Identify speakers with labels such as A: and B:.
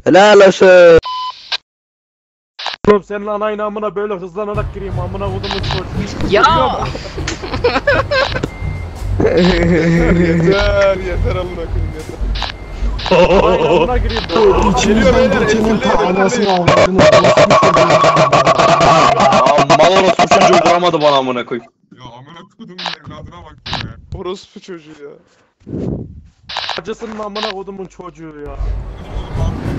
A: Helal olsun.
B: Oğlum senin anayın amına böyle hızlanarak gireyim amına kodumun çocuğu.
C: Ya.
D: Yeter amına koyayım yeter.
B: Anayın amına gireyim böyle.
D: Geliyor beyler,
E: Geçenin ta
D: esirleyin,
E: anasını
D: esirleyin.
E: avradını
A: Mal orospu çocuğu vuramadı bana amına koyayım.
F: Ya amına kodumun evladına bak ya.
D: Orospu çocuğu ya.
B: Acısının amına kodumun çocuğu ya.
F: Oğlum abi